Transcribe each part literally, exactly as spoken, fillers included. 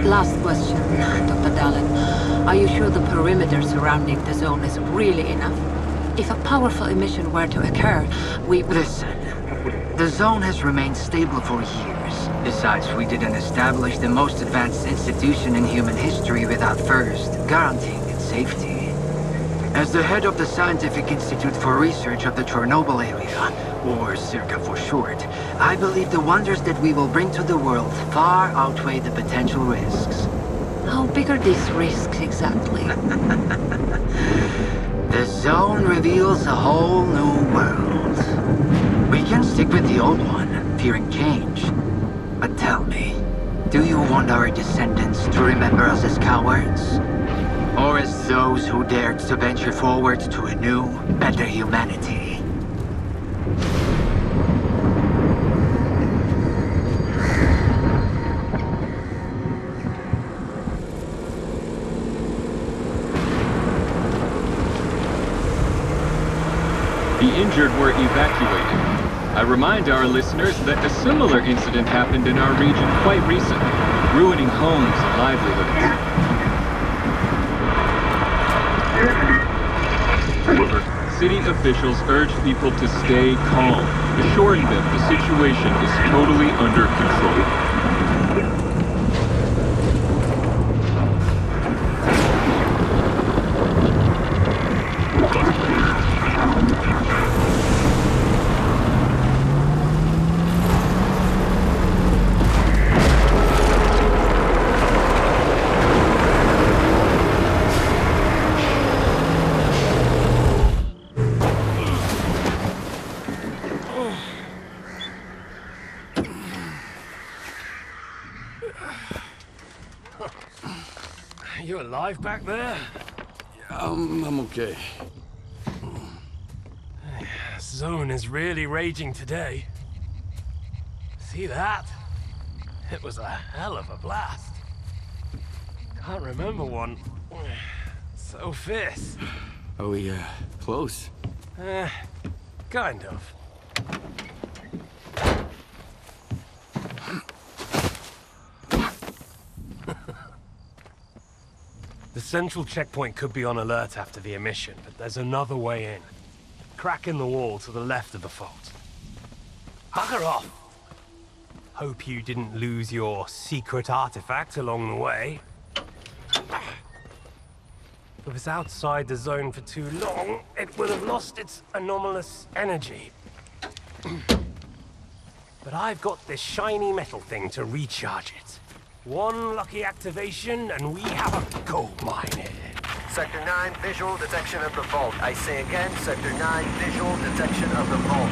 Last question, Doctor Dallin. Are you sure the perimeter surrounding the zone is really enough? If a powerful emission were to occur, we... Listen, the zone has remained stable for years. Besides, we didn't establish the most advanced institution in human history without first guaranteeing its safety. As the head of the Scientific Institute for Research of the Chernobyl area, or CIRCA for short, I believe the wonders that we will bring to the world far outweigh the potential risks. How big are these risks exactly? The zone reveals a whole new world. We can stick with the old one, fearing change. But tell me, do you want our descendants to remember us as cowards? Or as those who dared to venture forward to a new, better humanity? The injured were evacuated. I remind our listeners that a similar incident happened in our region quite recently, ruining homes and livelihoods. City officials urge people to stay calm, assuring them the situation is totally under control. You alive back there? Um, I'm okay. Zone is really raging today. See that? It was a hell of a blast. Can't remember one so fierce. Are we, uh, close? Eh, kind of. The central checkpoint could be on alert after the emission, but there's another way in. Crack in the wall to the left of the fault. Bugger off! Hope you didn't lose your secret artifact along the way. If it was outside the zone for too long, it would have lost its anomalous energy. But I've got this shiny metal thing to recharge it. One lucky activation, and we have a gold mine here. Sector nine, visual detection of the vault. I say again, Sector nine, visual detection of the vault.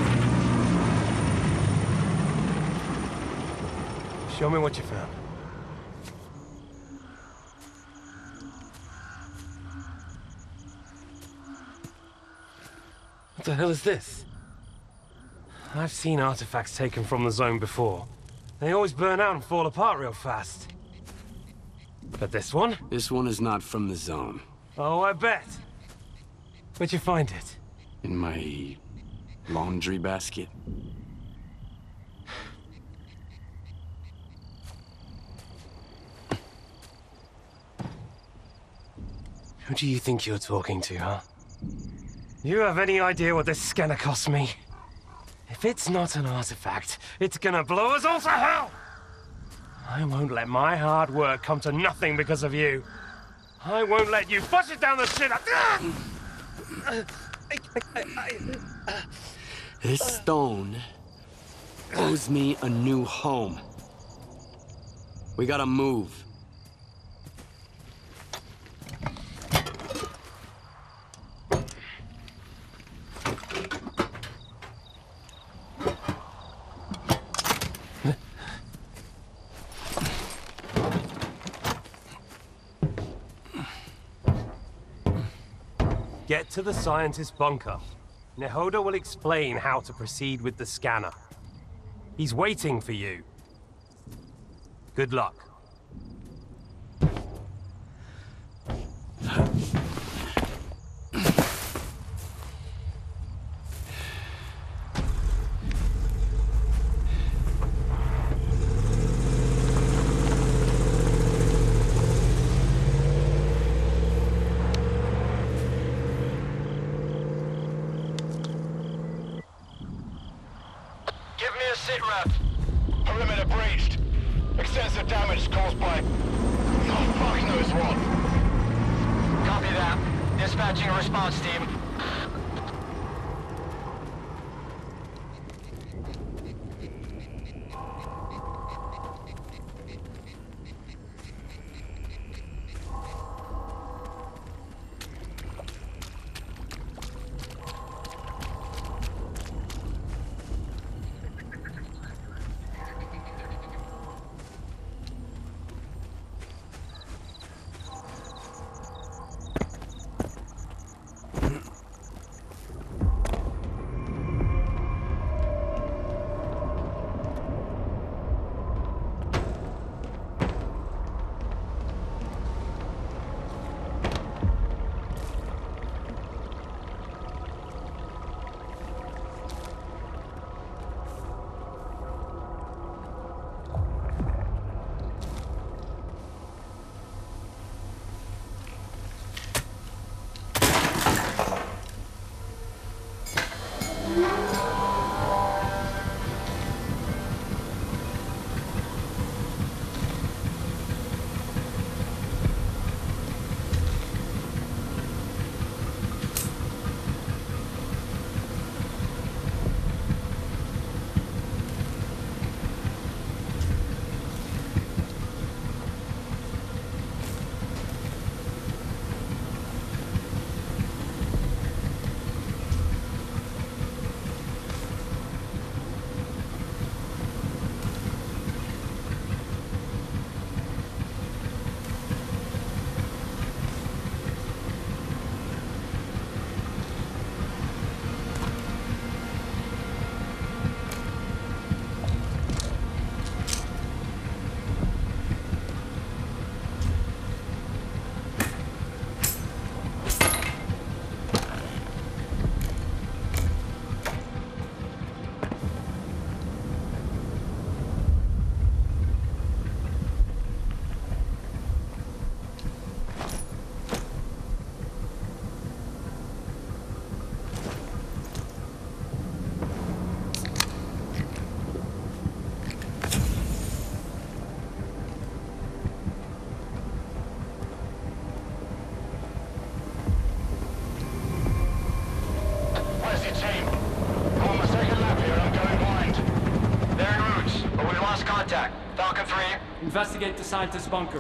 Show me what you found. What the hell is this? I've seen artifacts taken from the zone before. They always burn out and fall apart real fast. But this one? This one is not from the zone. Oh, I bet. Where'd you find it? In my laundry basket. Who do you think you're talking to, huh? You have any idea what this scanner cost me? If it's not an artifact, it's gonna blow us all to hell! I won't let my hard work come to nothing because of you. I won't let you flush it down the shit. This stone owes me a new home. We gotta move. Get to the scientist's bunker. Nehoda will explain how to proceed with the scanner. He's waiting for you. Good luck. a sit rep. Perimeter breached. Extensive damage caused by... oh, fuck knows what. Copy that. Dispatching a response team. Investigate the scientist's bunker.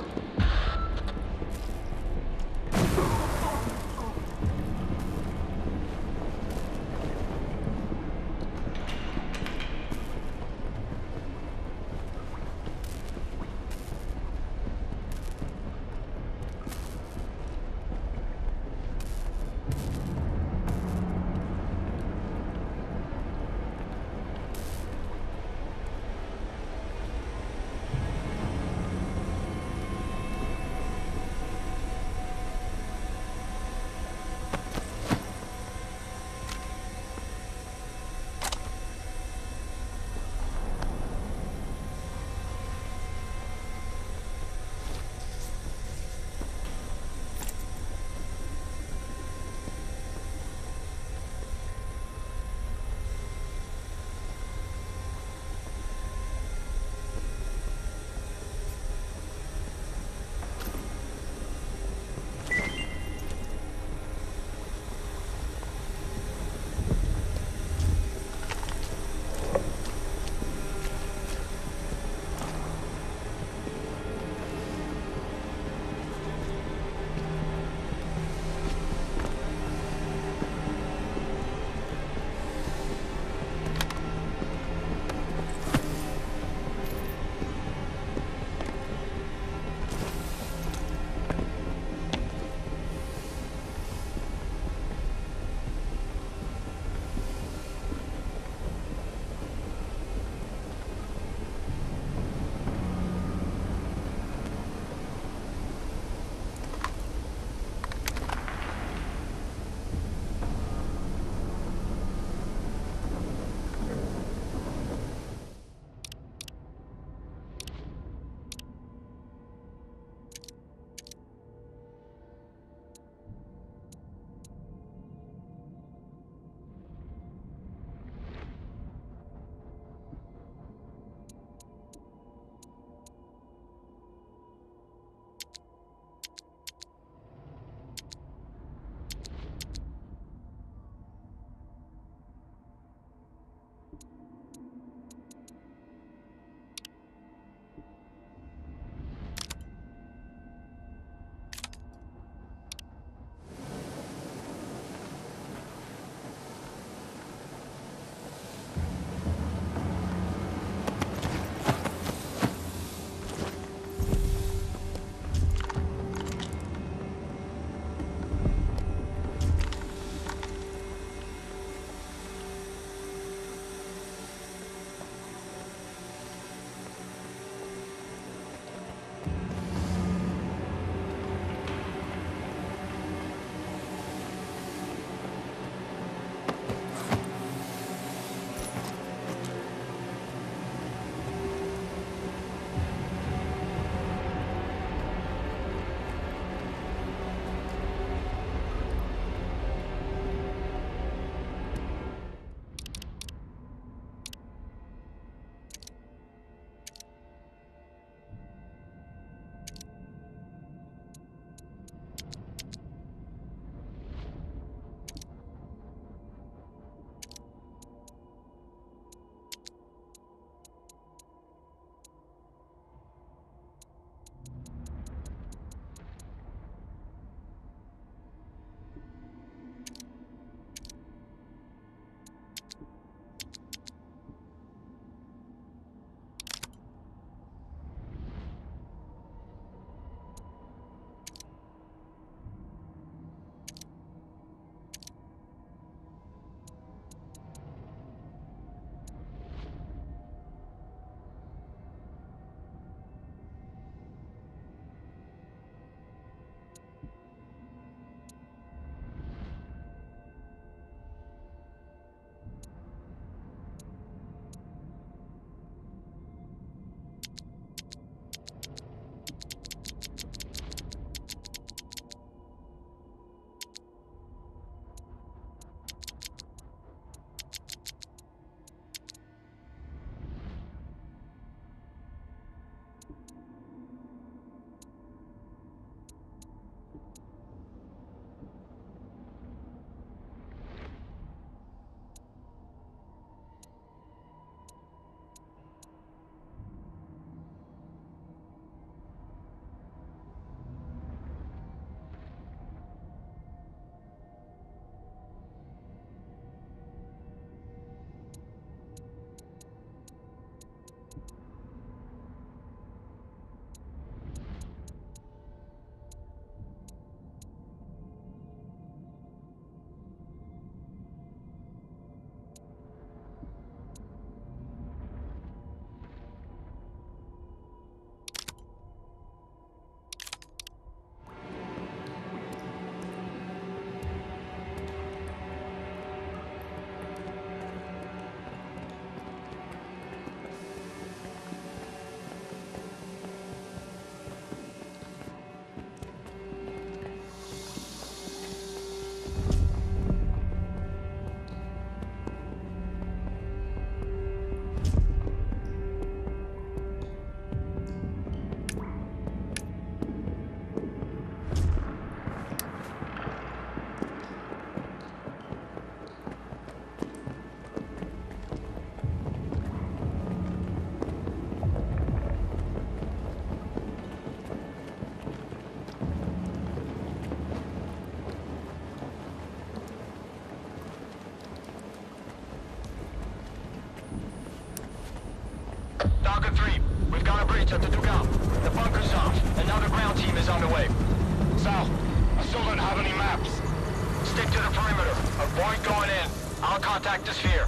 Docker three, we've got a breach at the Dugan. The bunker's off, and now the ground team is on the way. Sal, I still don't have any maps. Stick to the perimeter. Avoid going in. I'll contact the sphere.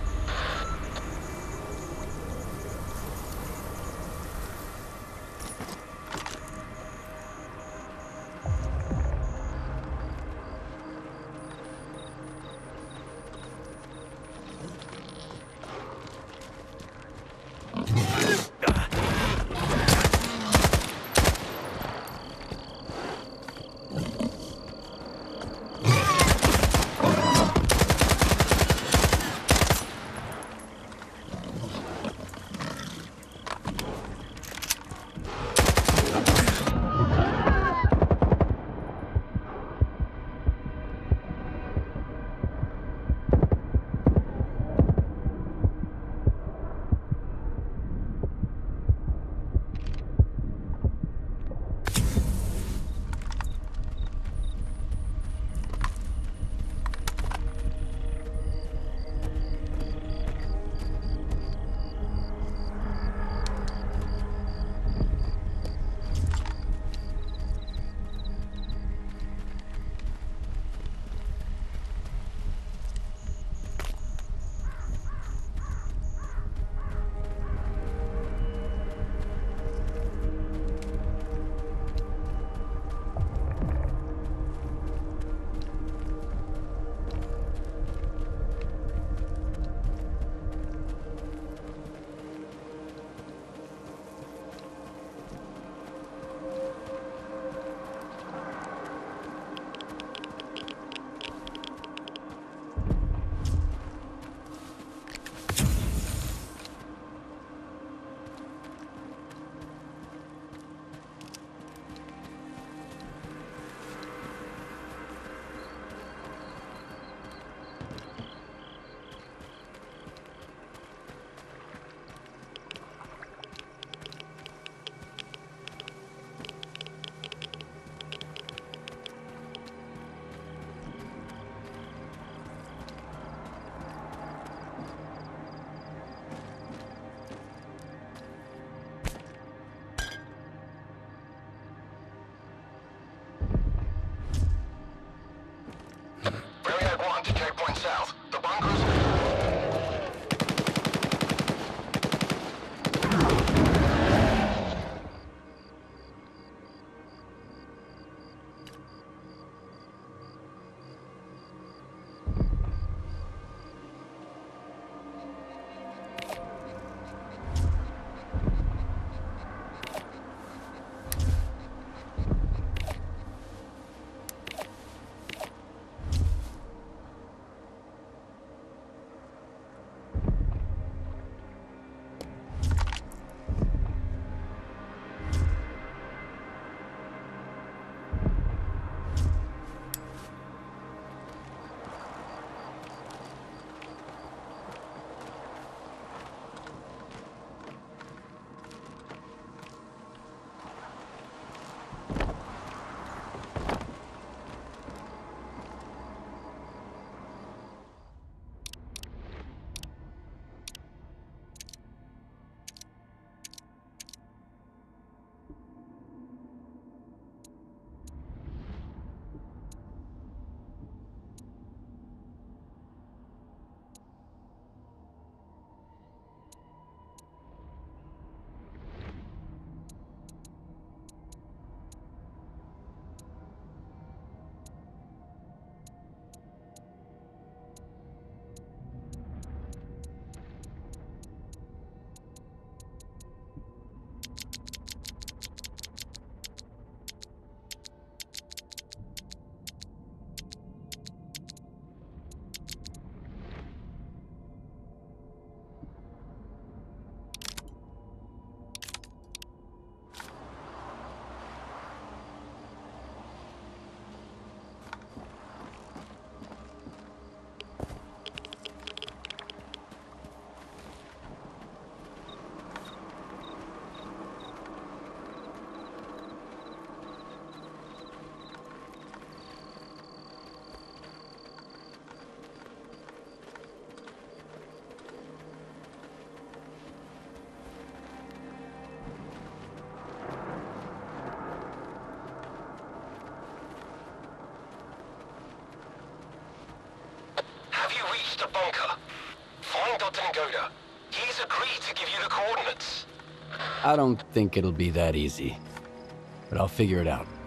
Mister Bunker. Find Doctor Ngoda. He's agreed to give you the coordinates. I don't think it'll be that easy, but I'll figure it out.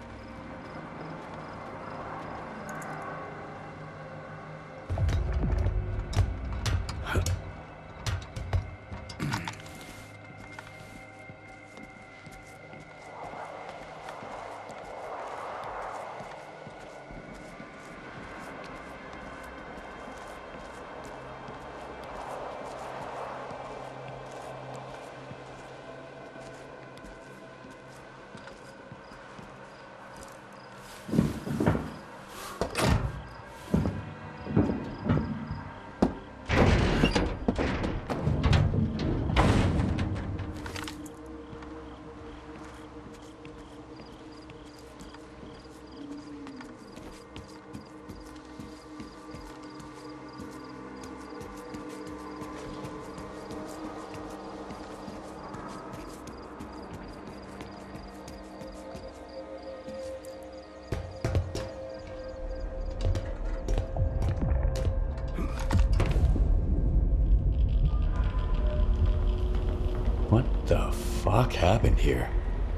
What the fuck happened here?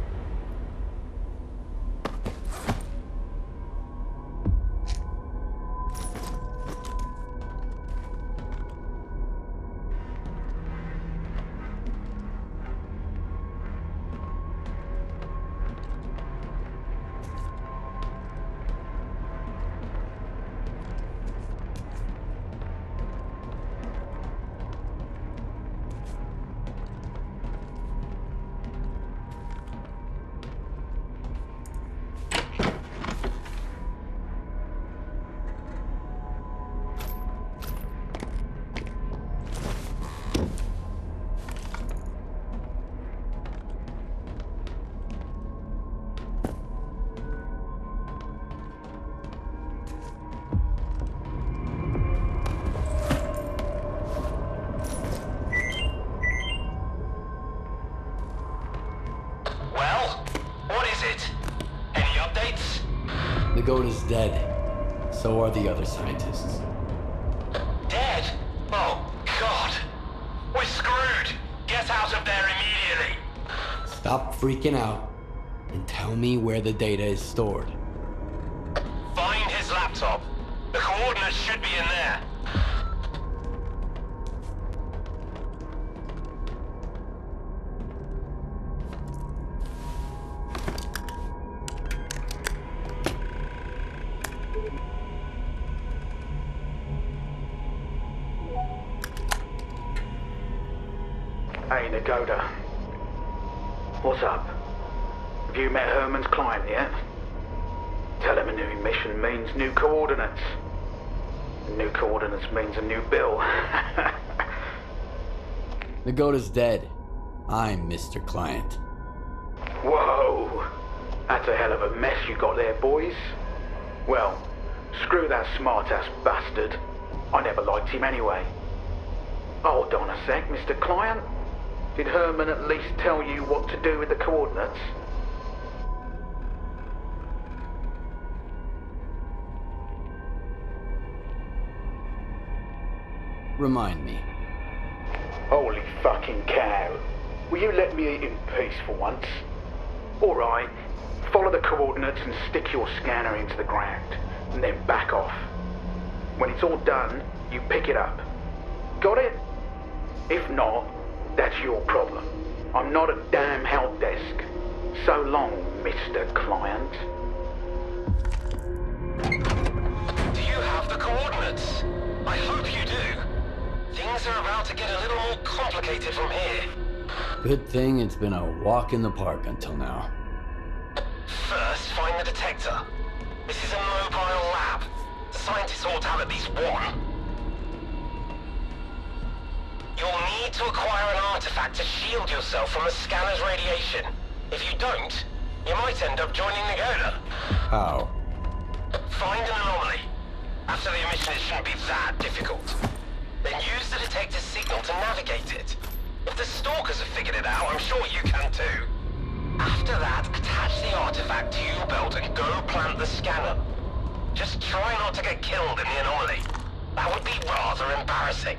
Ngoda's dead. So are the other scientists. Dead? Oh, God. We're screwed. Get out of there immediately. Stop freaking out and tell me where the data is stored. Find his laptop. The coordinates should be in there. Hey, Ngoda. What's up? Have you met Herman's client yet? Tell him a new mission means new coordinates. New coordinates means a new bill. Ngoda's dead. I'm Mister Client. Whoa! That's a hell of a mess you got there, boys. Well, screw that smart-ass bastard. I never liked him anyway. Hold on a sec, Mister Client. Did Herman at least tell you what to do with the coordinates? Remind me. Holy fucking cow. Will you let me eat in peace for once? Alright, follow the coordinates and stick your scanner into the ground, and then back off. When it's all done, you pick it up. Got it? If not, that's your problem. I'm not a damn help desk. So long, Mister Client. Do you have the coordinates? I hope you do. Things are about to get a little more complicated from here. Good thing it's been a walk in the park until now. First, find the detector. This is a mobile lab. The scientists ought to have at least one. You'll need to acquire an artifact to shield yourself from the scanner's radiation. If you don't, you might end up joining Ngoda. How? Find an anomaly. After the emission, it shouldn't be that difficult. Then use the detector's signal to navigate it. If the stalkers have figured it out, I'm sure you can too. After that, attach the artifact to your belt and go plant the scanner. Just try not to get killed in the anomaly. That would be rather embarrassing.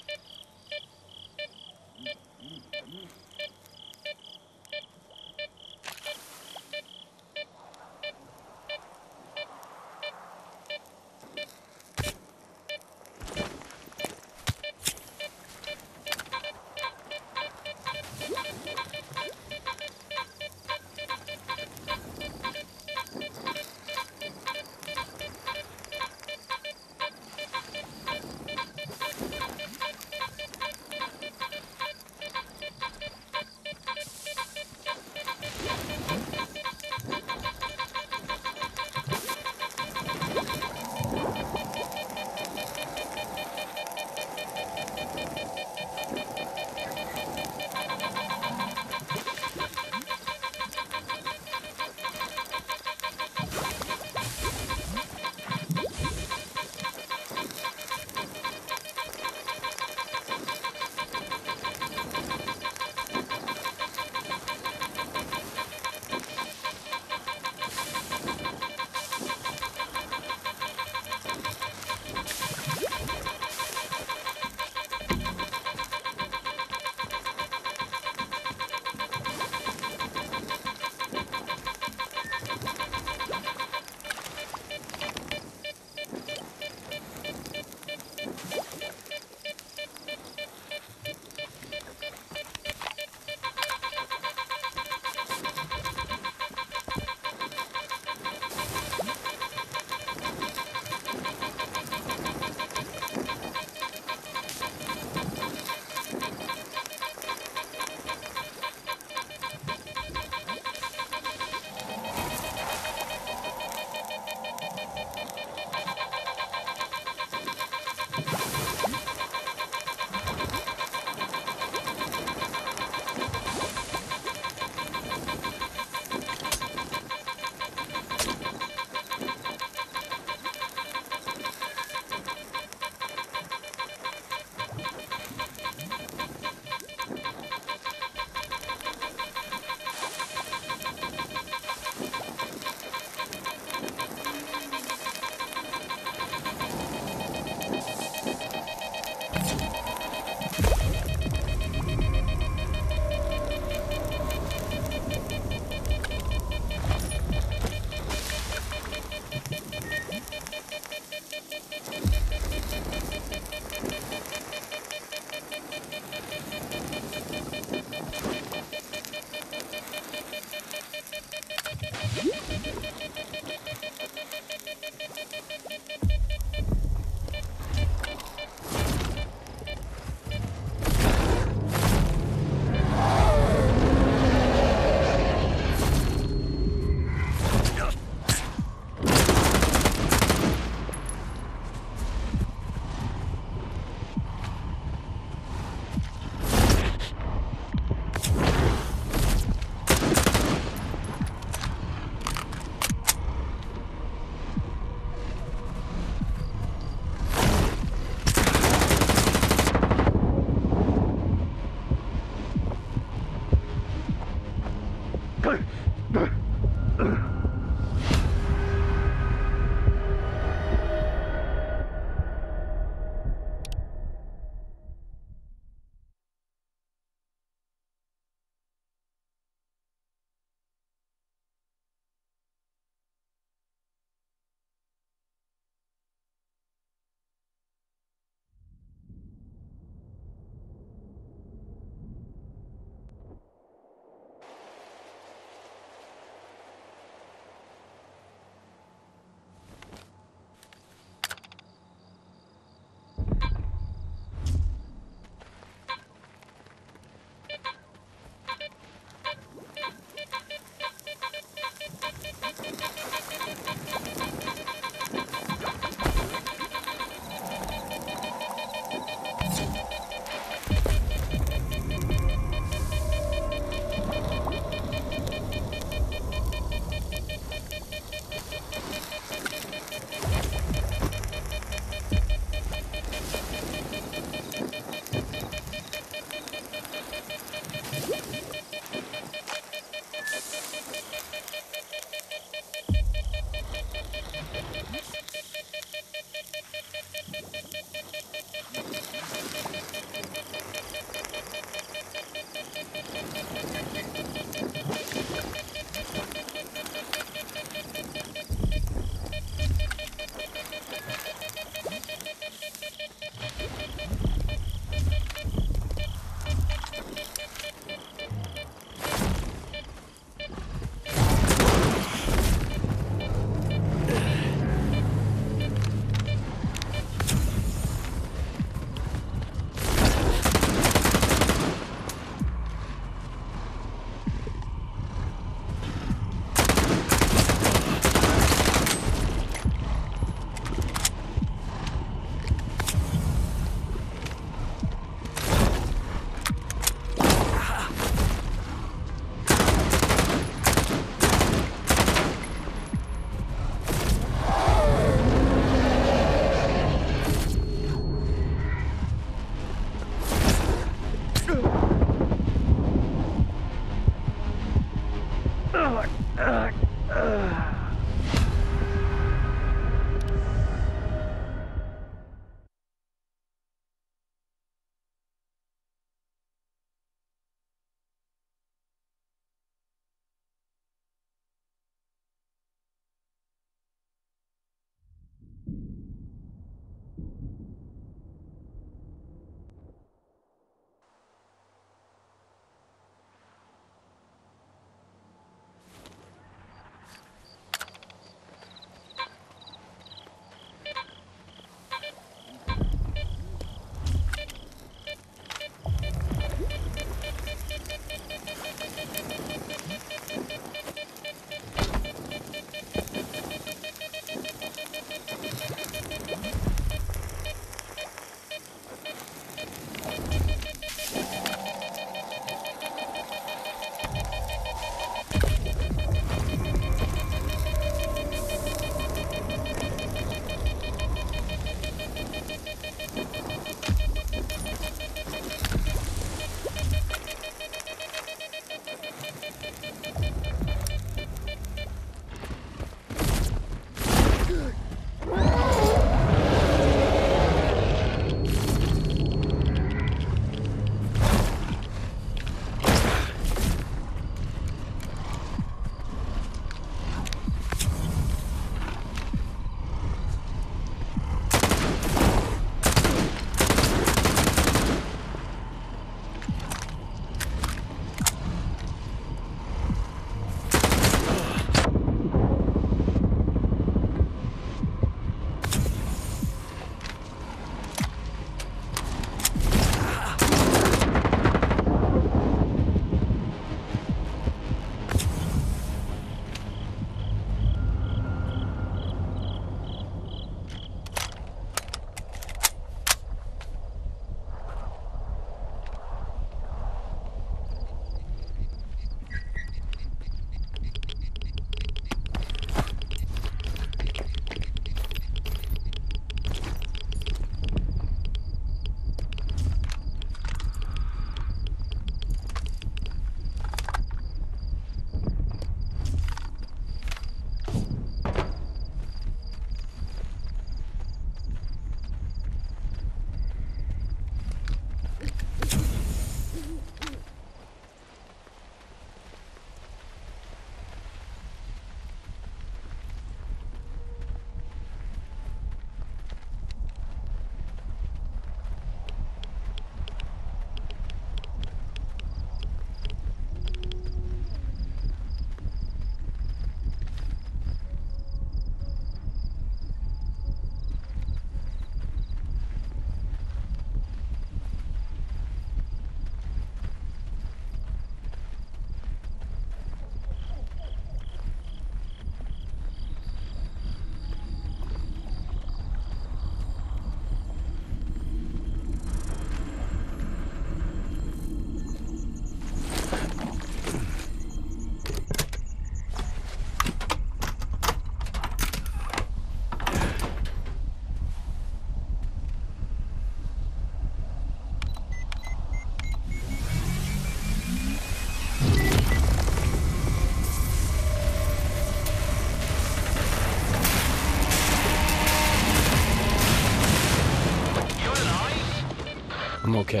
I'm okay.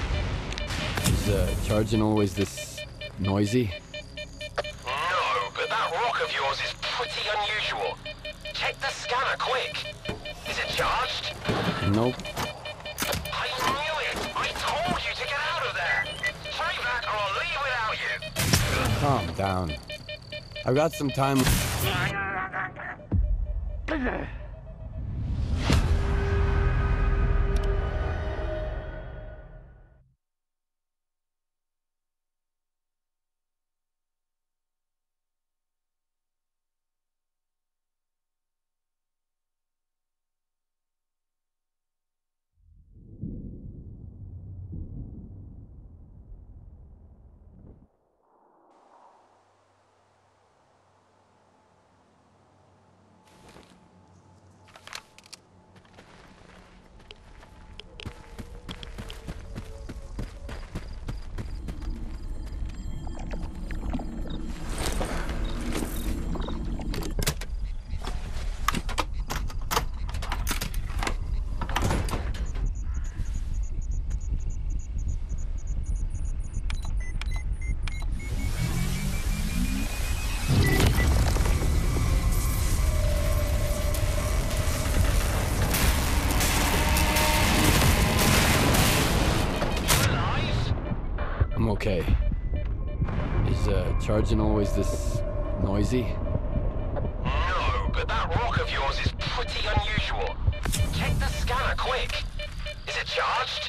Is uh, charging always this noisy? No, but that rock of yours is pretty unusual. Check the scanner, quick. Is it charged? Nope. I knew it! I told you to get out of there! Hurry back or I'll leave without you! Calm down. I've got some time. okay. Is uh, charging always this noisy? No, but that rock of yours is pretty unusual. Check the scanner, quick. Is it charged?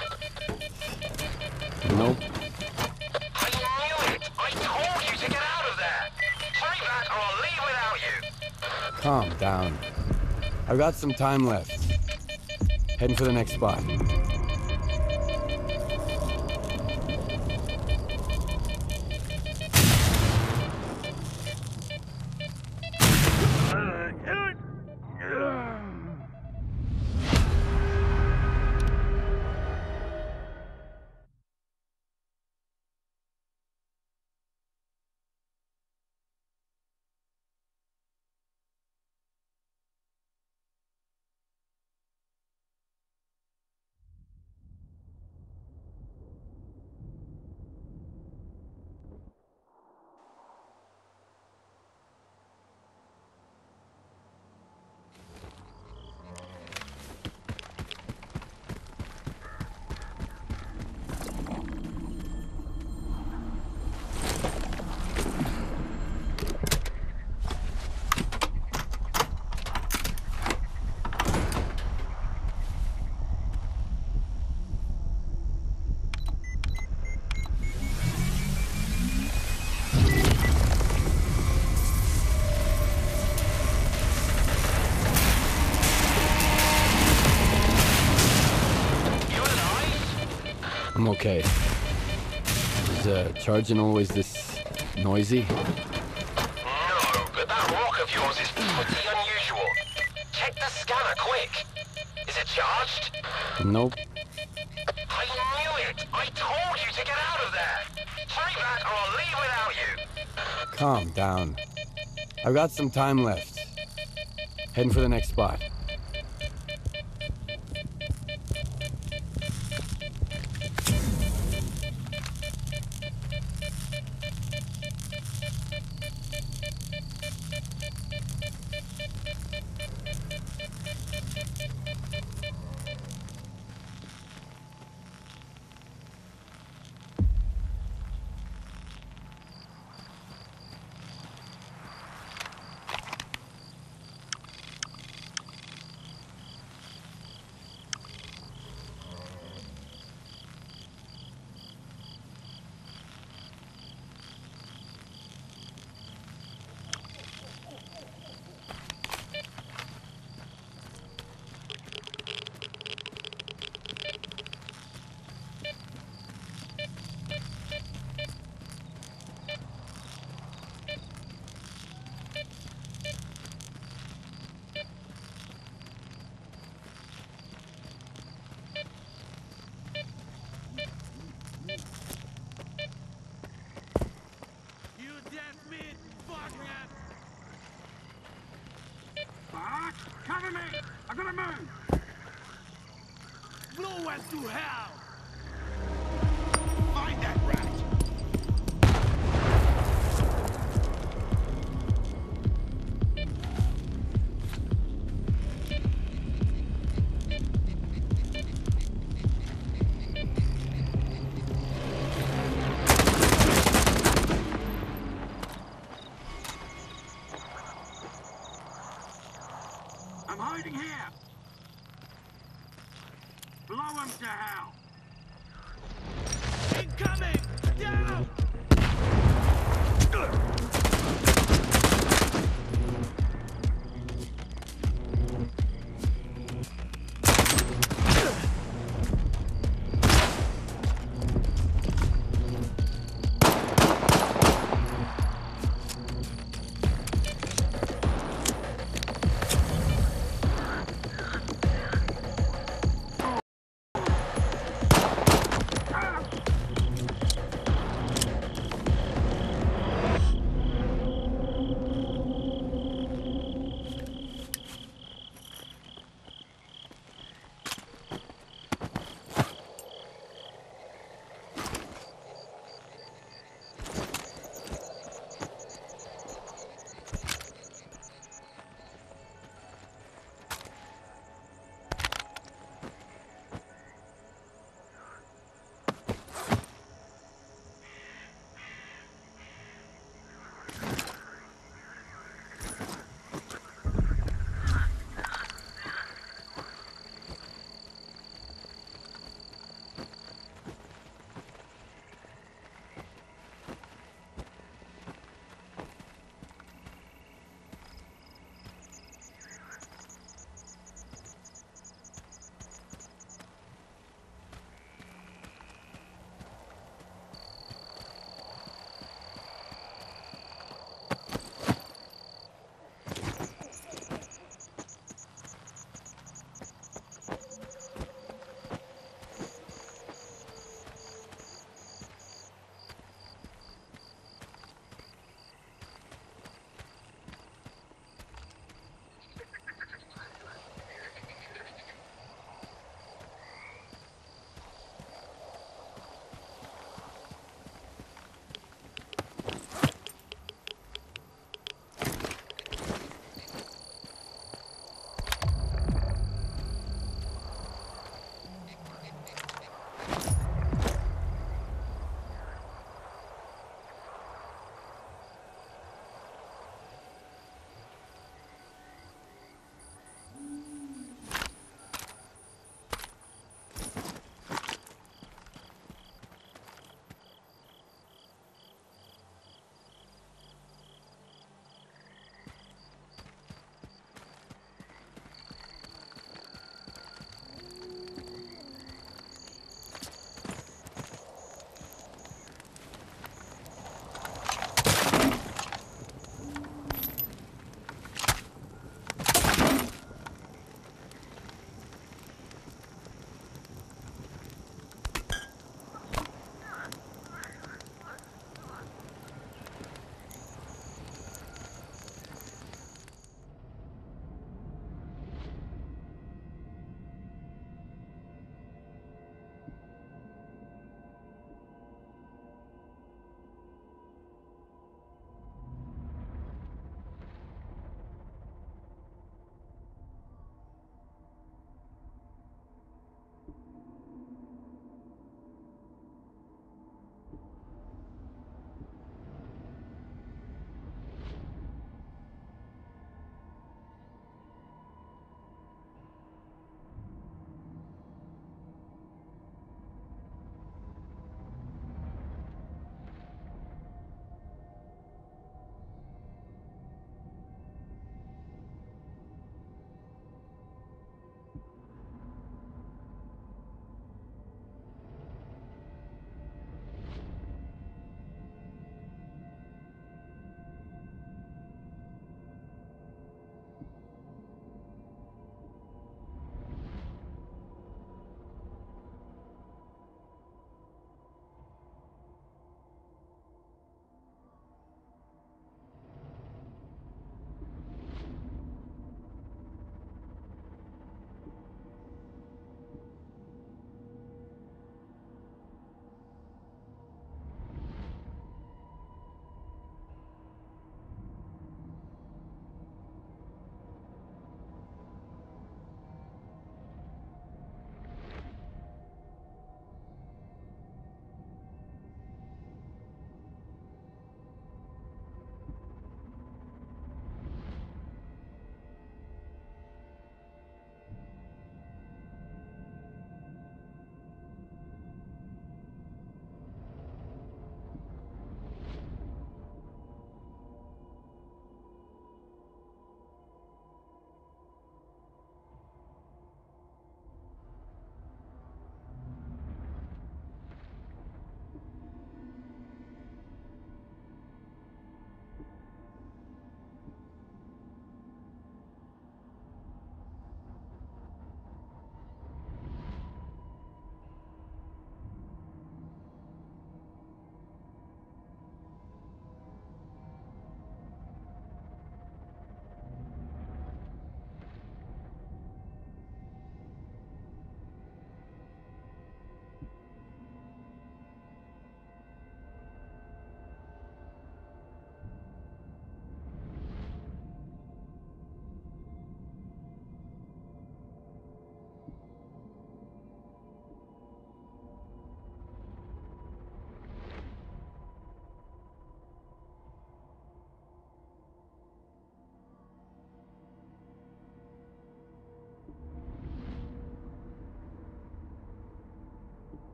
Nope. I knew it! I told you to get out of there! Hurry back or I'll leave without you! Calm down. I've got some time left. Heading for the next spot. I'm okay. Is uh, charging always this noisy? No, but that rock of yours is pretty unusual. Check the scanner, quick. Is it charged? Nope. I knew it! I told you to get out of there! Hurry back or I'll leave without you! Calm down. I've got some time left. Heading for the next spot. Cover me! I gotta move! Blow us to hell! Find that rat! I'm hiding here! Blow him to hell! Incoming! Down!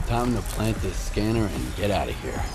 Time to plant this scanner and get out of here.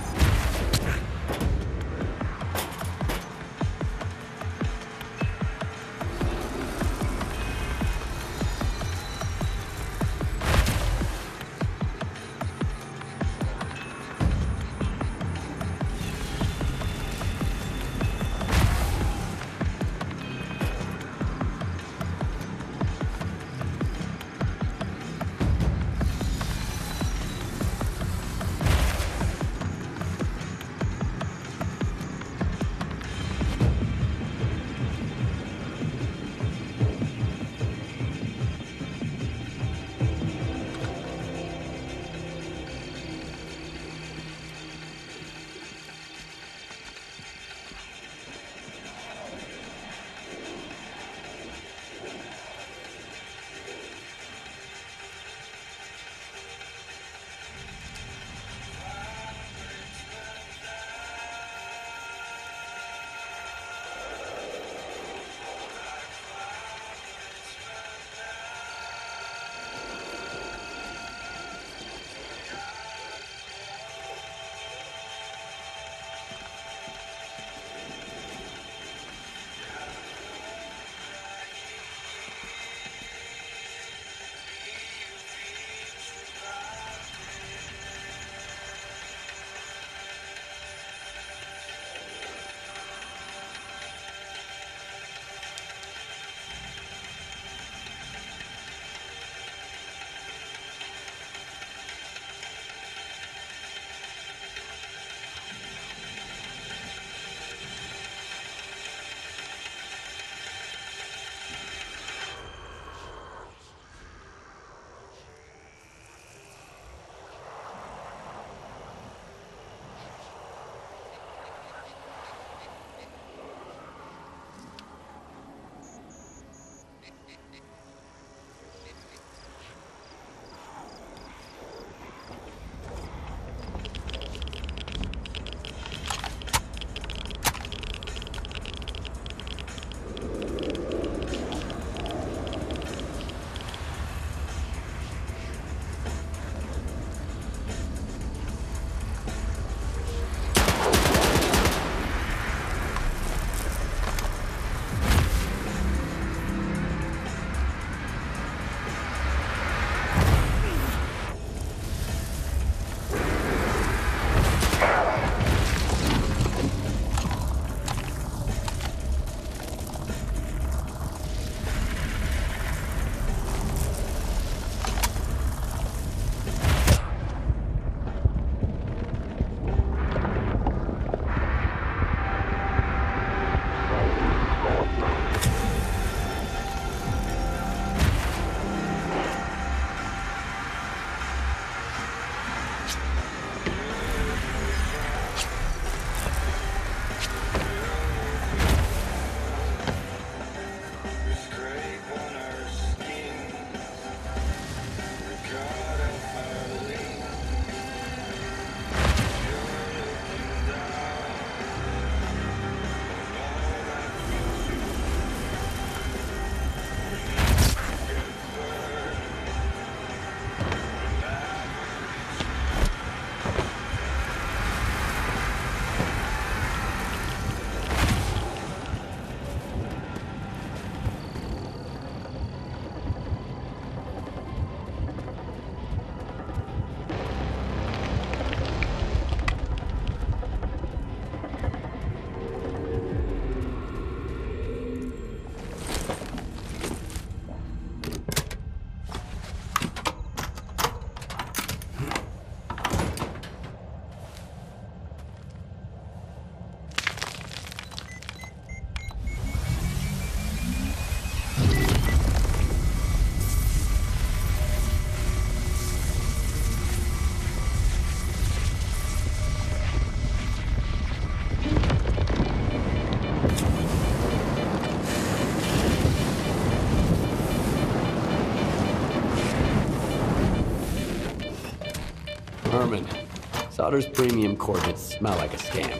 Herman, Solder's premium coordinates smell like a scam.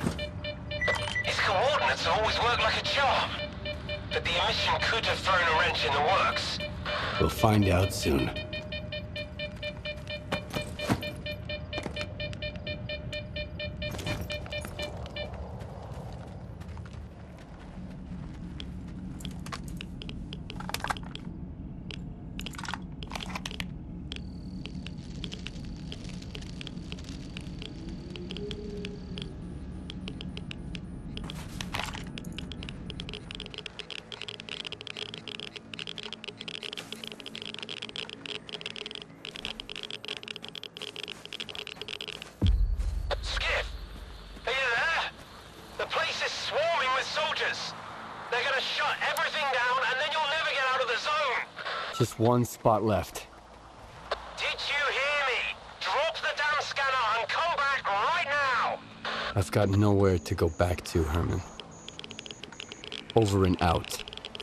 His coordinates always work like a charm. But the emission could have thrown a wrench in the works. We'll find out soon. Just one spot left. Did you hear me? Drop the damn scanner and come back right now! I've got nowhere to go back to, Herman. Over and out.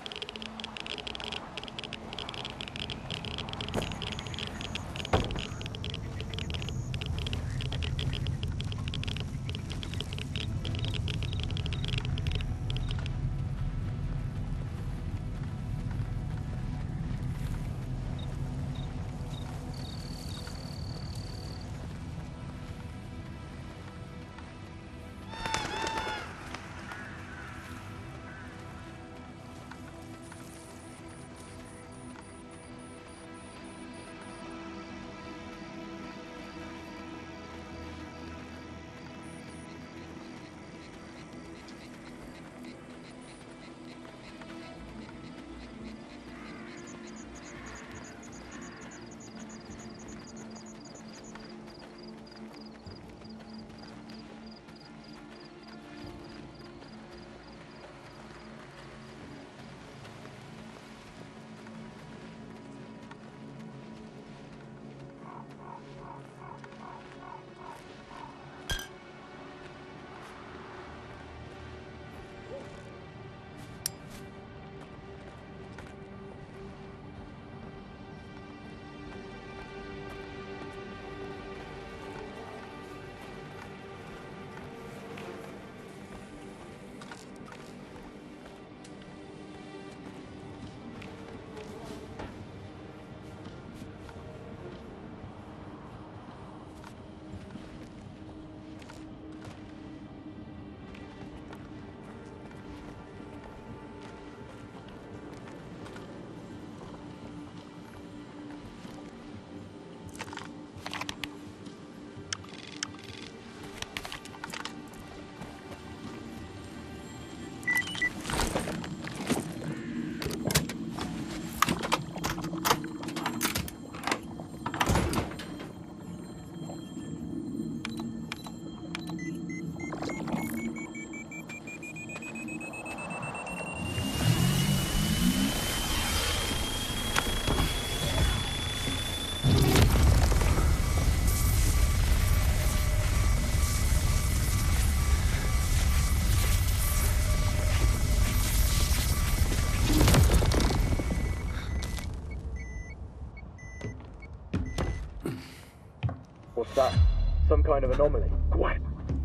What's that? Some kind of anomaly. Quiet!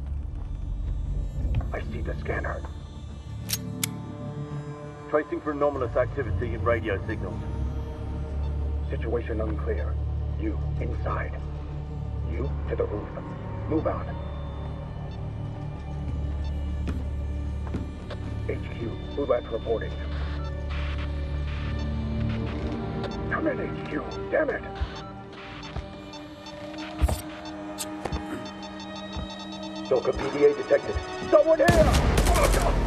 I see the scanner. Tracing for anomalous activity in radio signals. Situation unclear. You, inside. You, to the roof. Move out. H Q, move out to reporting. Come in, H Q. Damn it! Stalker P D A detected. Someone here! Oh,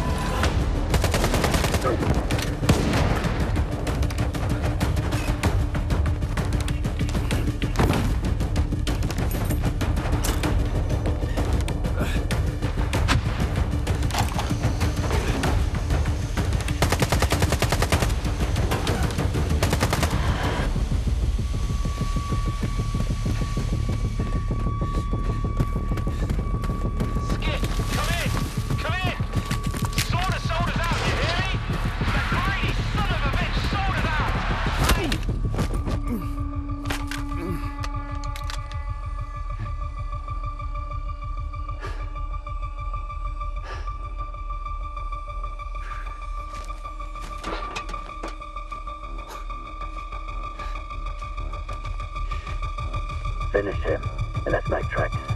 finish him, and that's my tracks.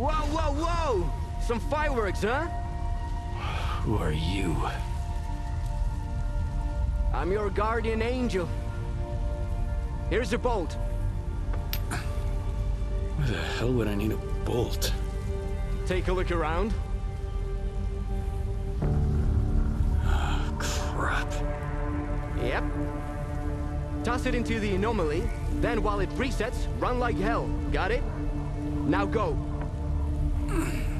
Whoa, whoa, whoa! Some fireworks, huh? Who are you? I'm your guardian angel. Here's a bolt. Why the hell would I need a bolt? Take a look around. Oh, crap. Yep. Toss it into the anomaly, then while it resets, run like hell. Got it? Now go.